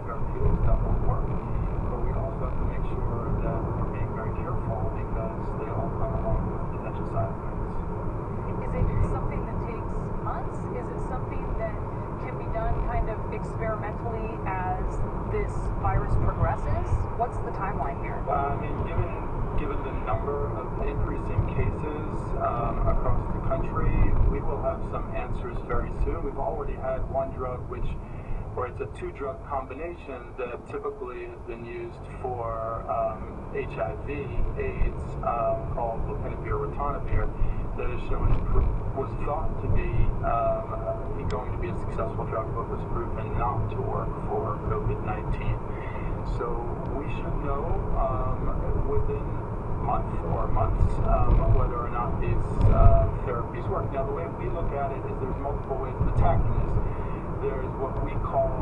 therapeutics that will work. But we also have to make sure that we're being very careful because they all come along with potential side effects. Is it something that takes months? Is it something that can be done kind of experimentally as this virus progresses? What's the timeline here? I mean, given the number of increasing cases across the country, we will have some answers very soon. We've already had one drug or it's a two-drug combination that typically has been used for HIV, AIDS, called lopinavir/ritonavir, that is was thought to be going to be a successful drug, but was proven not to work for COVID-19. So we should know within months whether or not these therapies work. Now, the way we look at it is there's multiple ways of attacking this. There's what we call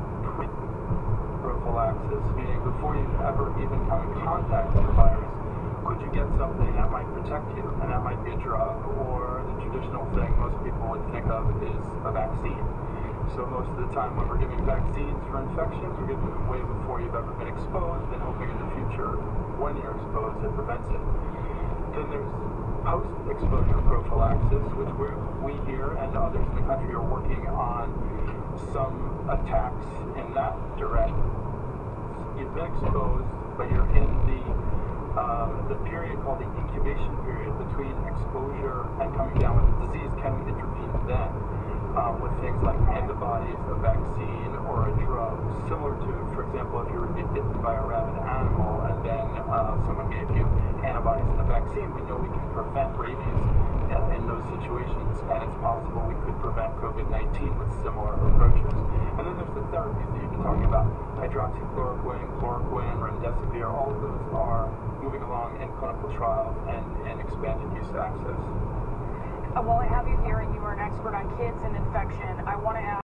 prophylaxis, meaning before you ever even come in contact with the virus, could you get something that might protect you? And that might be a drug, or the traditional thing most people would think of is a vaccine. So most of the time when we're giving vaccines for infections, we're giving them way before you've ever been exposed, and hoping in the future, when you're exposed, it prevents it. Then there's post-exposure prophylaxis, which we here and others in the country are working on some attacks in that direction. You've been exposed, but you're in the period called the incubation period between exposure and coming down with the disease. Can we intervene then with things like antibodies, a vaccine, or a drug? Similar to, for example, if you were bitten by a rabid animal and then someone gave you antibodies and a vaccine, we know we can prevent rabies in those situations, and it's possible we could prevent COVID-19 with similar approaches. And then there's the therapies that you've been talking about: hydroxychloroquine, chloroquine, remdesivir. All of those are moving along in clinical trials and expanded use access. Well, I have you here, and you are an expert on kids and infection. I want to ask